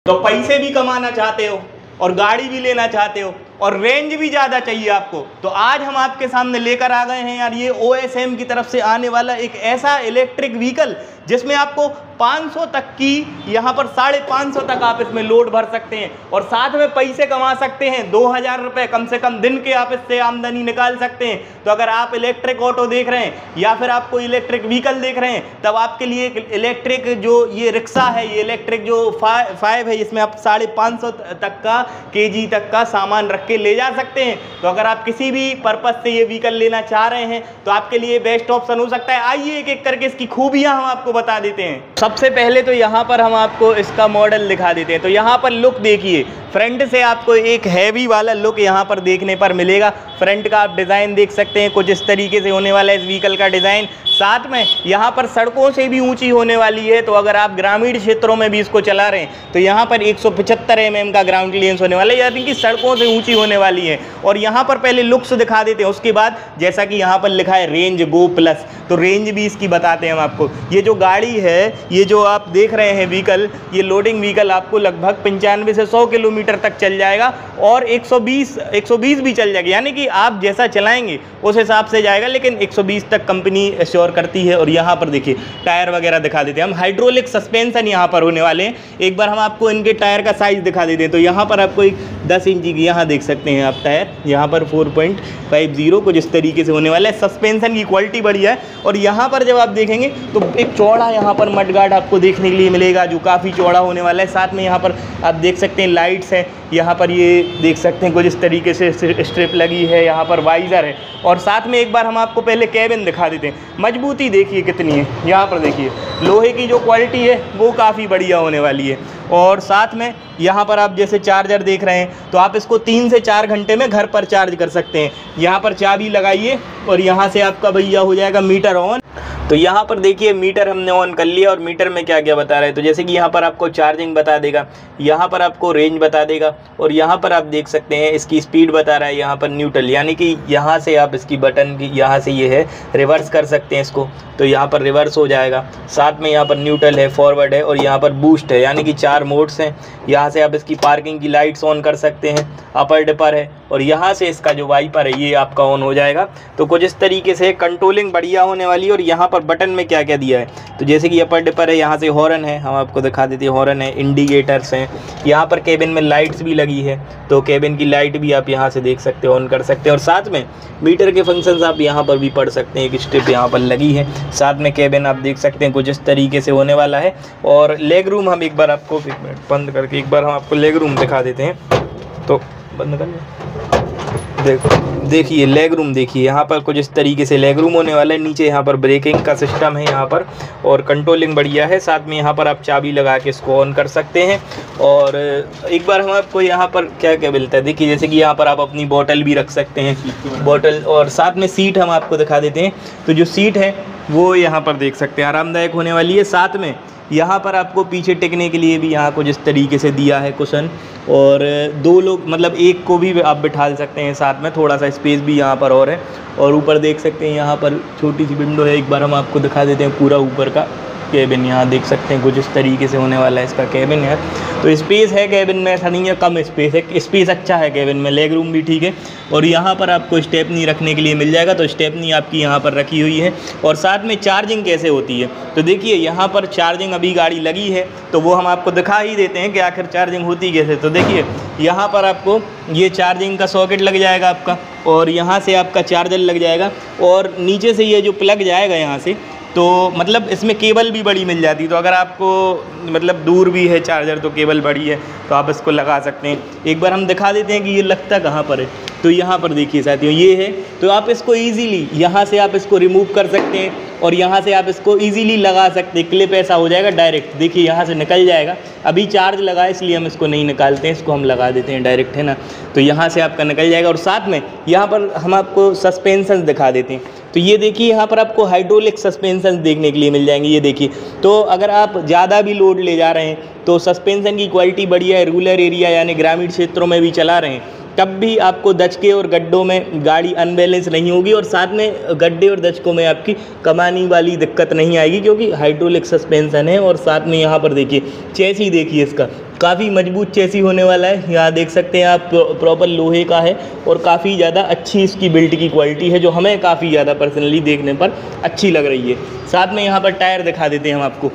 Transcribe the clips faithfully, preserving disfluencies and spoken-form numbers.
तो पैसे भी कमाना चाहते हो और गाड़ी भी लेना चाहते हो और रेंज भी ज़्यादा चाहिए आपको, तो आज हम आपके सामने लेकर आ गए हैं यार ये ओ एस एम की तरफ से आने वाला एक ऐसा इलेक्ट्रिक व्हीकल जिसमें आपको पाँच सौ तक की, यहाँ पर साढ़े पाँच सौ तक आप इसमें लोड भर सकते हैं और साथ में पैसे कमा सकते हैं। दो हज़ार रुपये कम से कम दिन के आप इससे आमदनी निकाल सकते हैं। तो अगर आप इलेक्ट्रिक ऑटो देख रहे हैं या फिर आपको इलेक्ट्रिक व्हीकल देख रहे हैं, तब आपके लिए इलेक्ट्रिक जो ये रिक्शा है, ये इलेक्ट्रिक जो फाइव है, इसमें आप साढ़े पाँच सौ तक का केजी तक का सामान रख के ले जा सकते हैं। तो अगर आप किसी भी पर्पज से ये व्हीकल लेना चाह रहे हैं तो आपके लिए बेस्ट ऑप्शन हो सकता है। आइए एक एक करके इसकी खूबियां हम आपको बता देते हैं। सबसे पहले तो यहाँ पर हम आपको इसका मॉडल दिखा देते हैं। तो यहाँ पर लुक देखिए, फ्रंट से आपको एक हैवी वाला लुक यहाँ पर देखने पर मिलेगा। फ्रंट का आप डिज़ाइन देख सकते हैं, कुछ इस तरीके से होने वाला है इस व्हीकल का डिज़ाइन। साथ में यहाँ पर सड़कों से भी ऊंची होने वाली है, तो अगर आप ग्रामीण क्षेत्रों में भी इसको चला रहे हैं तो यहाँ पर एक सौ पचहत्तर एम एम का ग्राउंड क्लियरेंस होने वाला है, यानी कि सड़कों से ऊंची होने वाली है। और यहाँ पर पहले लुक्स दिखा देते हैं, उसके बाद जैसा कि यहाँ पर लिखा है रेंज गो प्लस, तो रेंज भी इसकी बताते हैं हम आपको। ये जो गाड़ी है, ये जो आप देख रहे हैं व्हीकल, ये लोडिंग व्हीकल आपको लगभग पंचानवे से सौ किलोमीटर तक चल जाएगा और एक सौ बीस एक सौ बीस भी चल जाएगा, यानी कि आप जैसा चलाएंगे उस हिसाब से जाएगा, लेकिन एक सौ बीस तक कंपनी एश्योर करती है। और यहाँ पर देखिए टायर वगैरह दिखा देते हैं हम, हाइड्रोलिक सस्पेंशन यहाँ पर होने वाले हैं। एक बार हम आपको इनके टायर का साइज दिखा देते हैं। तो यहाँ पर आपको एक दस इंची की यहाँ देख सकते हैं आप टायर, यहाँ पर फोर पॉइंट फाइव जीरो कुछ इस तरीके से होने वाला है। सस्पेंशन की क्वालिटी बढ़िया है। और यहाँ पर जब आप देखेंगे तो एक चौड़ा यहाँ पर मडगार्ड आपको देखने के लिए मिलेगा, जो काफ़ी चौड़ा होने वाला है। साथ में यहाँ पर आप देख सकते हैं लाइट्स हैं, यहाँ पर ये देख सकते हैं कुछ इस तरीके से स्ट्रिप लगी है, यहाँ पर वाइज़र है। और साथ में एक बार हम आपको पहले कैबिन दिखा देते हैं। मजबूती देखिए कितनी है, यहाँ पर देखिए लोहे की जो क्वालिटी है वो काफ़ी बढ़िया होने वाली है। और साथ में यहाँ पर आप जैसे चार्जर देख रहे हैं, तो आप इसको तीन से चार घंटे में घर पर चार्ज कर सकते हैं। यहाँ पर चाबी लगाइए और यहाँ से आपका भैया हो जाएगा मीटर ऑन। तो यहाँ पर देखिए मीटर हमने ऑन कर लिया और मीटर में क्या क्या बता रहा है। तो जैसे कि यहाँ पर आपको चार्जिंग बता देगा, यहाँ पर आपको रेंज बता देगा और यहाँ पर आप देख सकते हैं इसकी स्पीड बता रहा है। यहाँ पर न्यूट्रल, यानी कि यहाँ से आप इसकी बटन की यहाँ से ये है रिवर्स कर सकते हैं इसको, तो यहाँ पर रिवर्स हो जाएगा। साथ में यहाँ पर न्यूट्रल है, फॉरवर्ड है और यहाँ पर बूस्ट है, यानी कि चार मोड्स हैं। यहाँ से आप इसकी पार्किंग की लाइट्स ऑन कर सकते हैं, अपर डिपर है और यहाँ से इसका जो वाइपर है ये आपका ऑन हो जाएगा। तो कुछ इस तरीके से कंट्रोलिंग बढ़िया होने वाली है। और यहाँ पर बटन में क्या क्या दिया है, तो जैसे कि अपर डिपर है, यहाँ से हॉर्न है, हम आपको दिखा देते हैं, हॉर्न है, इंडिकेटर्स हैं। यहाँ पर केबिन में लाइट्स भी लगी है, तो केबिन की लाइट भी आप यहाँ से देख सकते हो, ऑन कर सकते हैं। और साथ में मीटर के फंक्शंस आप यहाँ पर भी पढ़ सकते हैं, एक स्ट्रिप यहाँ पर लगी है। साथ में केबिन आप देख सकते हैं कुछ इस तरीके से होने वाला है। और लेग रूम हम एक बार आपको, एक मिनट बंद करके एक बार हम आपको लेग रूम दिखा देते हैं। तो बंद कर देखो, देखिए लेग रूम देखिए, यहाँ पर कुछ इस तरीके से लेग रूम होने वाला है। नीचे यहाँ पर ब्रेकिंग का सिस्टम है यहाँ पर, और कंट्रोलिंग बढ़िया है। साथ में यहाँ पर आप चाबी लगा के इसको ऑन कर सकते हैं। और एक बार हम आपको यहाँ पर क्या क्या मिलता है देखिए, जैसे कि यहाँ पर आप अपनी बोतल भी रख सकते हैं, बोतल। और साथ में सीट हम आपको दिखा देते हैं। तो जो सीट है वो यहाँ पर देख सकते हैं, आरामदायक होने वाली है। साथ में यहाँ पर आपको पीछे टिकने के लिए भी यहाँ कुछ इस तरीके से दिया है कुशन, और दो लोग मतलब एक को भी आप बिठा सकते हैं साथ में, थोड़ा सा स्पेस भी यहाँ पर और है। और ऊपर देख सकते हैं यहाँ पर छोटी सी विंडो है, एक बार हम आपको दिखा देते हैं पूरा ऊपर का केबिन। यहाँ देख सकते हैं कुछ इस तरीके से होने वाला है इसका केबिन है। तो स्पेस है केबिन में, ऐसा नहीं है कम स्पेस है, स्पेस अच्छा है केबिन में। लेग रूम भी ठीक है। और यहाँ पर आपको स्टेपनी रखने के लिए मिल जाएगा, तो स्टेपनी आपकी यहाँ पर रखी हुई है। और साथ में चार्जिंग कैसे होती है, तो देखिए यहाँ पर चार्जिंग अभी गाड़ी लगी है, तो वो हम आपको दिखा ही देते हैं कि आखिर चार्जिंग होती कैसे। तो देखिए यहाँ पर आपको ये चार्जिंग का सॉकेट लग जाएगा आपका, और यहाँ से आपका चार्जर लग जाएगा, और नीचे से ये जो प्लग जाएगा यहाँ से, तो मतलब इसमें केबल भी बड़ी मिल जाती है। तो अगर आपको मतलब दूर भी है चार्जर तो केबल बड़ी है तो आप इसको लगा सकते हैं। एक बार हम दिखा देते हैं कि ये लगता कहाँ पर है। तो यहाँ पर देखिए साथियों ये है, तो आप इसको इजीली यहाँ से आप इसको रिमूव कर सकते हैं और यहाँ से आप इसको इजीली लगा सकते हैं। क्लिप ऐसा हो जाएगा डायरेक्ट, देखिए यहाँ से निकल जाएगा। अभी चार्ज लगा है इसलिए हम इसको नहीं निकालते हैं, इसको हम लगा देते हैं डायरेक्ट, है ना। तो यहाँ से आपका निकल जाएगा। और साथ में यहाँ पर हम आपको सस्पेंशन दिखा देते हैं। तो ये देखिए यहाँ पर आपको हाइड्रोलिक सस्पेंशन देखने के लिए मिल जाएंगे, ये देखिए। तो अगर आप ज़्यादा भी लोड ले जा रहे हैं तो सस्पेंशन की क्वालिटी बढ़िया है। रूरल एरिया यानी ग्रामीण क्षेत्रों में भी चला रहे हैं तब भी आपको दचके और गड्ढों में गाड़ी अनबैलेंस नहीं होगी, और साथ में गड्ढे और दचकों में आपकी कमानी वाली दिक्कत नहीं आएगी, क्योंकि हाइड्रोलिक सस्पेंशन है। और साथ में यहाँ पर देखिए चेसी, देखिए इसका काफ़ी मजबूत चेसी होने वाला है। यहाँ देख सकते हैं आप, प्रॉपर लोहे का है और काफ़ी ज़्यादा अच्छी इसकी बिल्ड की क्वालिटी है, जो हमें काफ़ी ज़्यादा पर्सनली देखने पर अच्छी लग रही है। साथ में यहाँ पर टायर दिखा देते हैं हम आपको।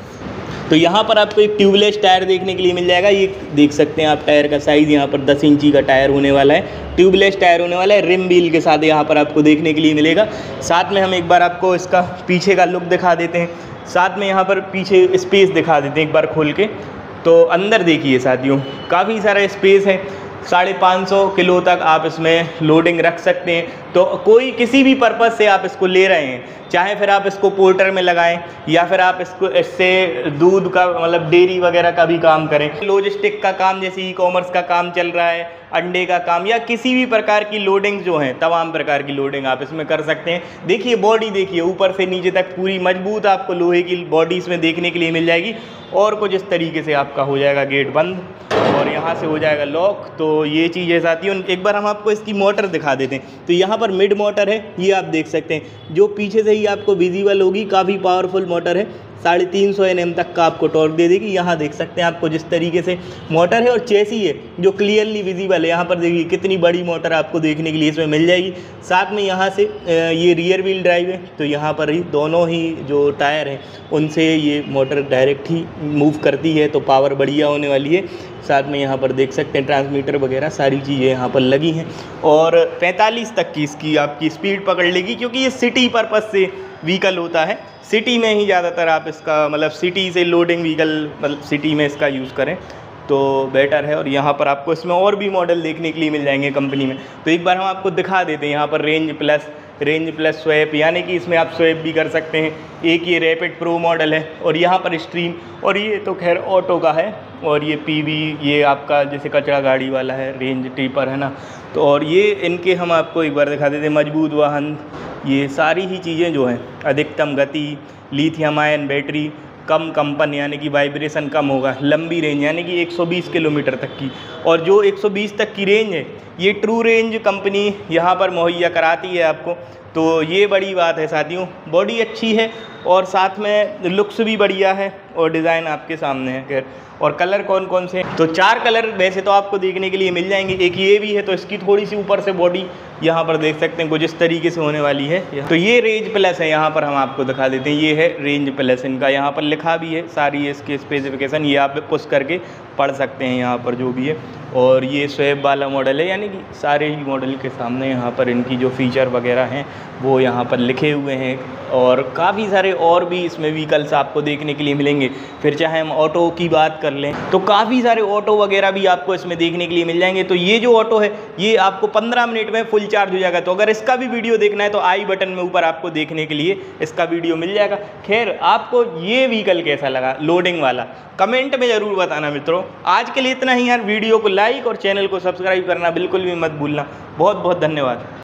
तो यहाँ पर आपको एक ट्यूबलेस टायर देखने के लिए मिल जाएगा। ये देख सकते हैं आप टायर का साइज़, यहाँ पर दस इंची का टायर होने वाला है, ट्यूबलेस टायर होने वाला है, रिम व्हील के साथ यहाँ पर आपको देखने के लिए मिलेगा। साथ में हम एक बार आपको इसका पीछे का लुक दिखा देते हैं। साथ में यहाँ पर पीछे स्पेस दिखा देते हैं एक बार खोल के। तो अंदर देखिए साथियों, काफ़ी सारा स्पेस है, साढ़े पाँच सौ किलो तक आप इसमें लोडिंग रख सकते हैं। तो कोई किसी भी पर्पज़ से आप इसको ले रहे हैं, चाहे फिर आप इसको पोर्टर में लगाएं या फिर आप इसको इससे दूध का मतलब डेयरी वगैरह का भी काम करें, लॉजिस्टिक का काम जैसे ई कॉमर्स का काम चल रहा है, अंडे का काम, या किसी भी प्रकार की लोडिंग जो है, तमाम प्रकार की लोडिंग आप इसमें कर सकते हैं। देखिए बॉडी देखिए, ऊपर से नीचे तक पूरी मजबूत आपको लोहे की बॉडी इसमें देखने के लिए मिल जाएगी। और कुछ इस तरीके से आपका हो जाएगा गेट बंद और यहाँ से हो जाएगा लॉक। तो ये चीज़ें साथियों, एक बार हम आपको इसकी मोटर दिखा देते हैं। तो यहाँ पर मिड मोटर है, ये आप देख सकते हैं, जो पीछे से ही आपको विजिबल होगी। काफ़ी पावरफुल मोटर है, साढ़े तीन सौ एन एम तक का आपको टॉर्क दे देगी। यहाँ देख सकते हैं आपको जिस तरीके से मोटर है, और चेसी है जो क्लियरली विजिबल है। यहाँ पर देखिए कितनी बड़ी मोटर आपको देखने के लिए इसमें मिल जाएगी। साथ में यहाँ से ये रियर व्हील ड्राइव है, तो यहाँ पर ही दोनों ही जो टायर हैं उनसे ये मोटर डायरेक्ट ही मूव करती है, तो पावर बढ़िया होने वाली है। साथ में यहाँ पर देख सकते हैं ट्रांसमीटर वगैरह सारी चीज़ें यहाँ पर लगी हैं, और पैंतालीस तक की इसकी आपकी स्पीड पकड़ लेगी, क्योंकि ये सिटी पर्पज़ से व्हीकल होता है। सिटी में ही ज़्यादातर आप इसका मतलब सिटी से लोडिंग व्हीकल मतलब सिटी में इसका यूज़ करें तो बेटर है। और यहाँ पर आपको इसमें और भी मॉडल देखने के लिए मिल जाएंगे कंपनी में। तो एक बार हम आपको दिखा देते हैं। यहाँ पर range plus, range plus swap, यानी कि इसमें आप स्वैप भी कर सकते हैं। एक ये रैपिड प्रो मॉडल है, और यहाँ पर स्ट्रीम, और ये तो खैर ऑटो का है, और ये पीवी ये आपका जैसे कचरा गाड़ी वाला है, रेंज टिपर है ना। तो और ये इनके हम आपको एक बार दिखा देते हैं। मजबूत वाहन, ये सारी ही चीज़ें जो हैं, अधिकतम गति, लिथियम आयन बैटरी, कम कंपन यानी कि वाइब्रेशन कम होगा, लंबी रेंज यानी कि एक सौ बीस किलोमीटर तक की। और जो एक सौ बीस तक की रेंज है ये ट्रू रेंज कंपनी यहाँ पर मुहैया कराती है आपको। तो ये बड़ी बात है साथियों। बॉडी अच्छी है और साथ में लुक्स भी बढ़िया है, और डिज़ाइन आपके सामने है। खैर, और कलर कौन कौन से, तो चार कलर वैसे तो आपको देखने के लिए मिल जाएंगे। एक ये भी है, तो इसकी थोड़ी सी ऊपर से बॉडी यहाँ पर देख सकते हैं कुछ इस तरीके से होने वाली है। तो ये रेंज प्लस है, यहाँ पर हम आपको दिखा देते हैं। ये है रेंज प्लस, इनका यहाँ पर लिखा भी है सारी इसके स्पेसिफिकेशन, ये आप पुश करके पढ़ सकते हैं यहाँ पर जो भी है। और ये स्वैप वाला मॉडल है, यानी कि सारे ही मॉडल के सामने यहाँ पर इनकी जो फीचर वगैरह हैं वो यहाँ पर लिखे हुए हैं। और काफ़ी सारे और भी इसमें व्हीकल्स आपको देखने के लिए मिलेंगे। फिर चाहे हम ऑटो की बात कर लें तो काफ़ी सारे ऑटो वगैरह भी आपको इसमें देखने के लिए मिल जाएंगे। तो ये जो ऑटो है ये आपको पंद्रह मिनट में फुल चार्ज हो जाएगा। तो अगर इसका भी वीडियो देखना है तो आई बटन में ऊपर आपको देखने के लिए इसका वीडियो मिल जाएगा। खैर, आपको ये व्हीकल कैसा लगा लोडिंग वाला, कमेंट में ज़रूर बताना मित्रों। आज के लिए इतना ही यार। वीडियो को लाइक और चैनल को सब्सक्राइब करना बिल्कुल भी मत भूलना। बहुत बहुत धन्यवाद।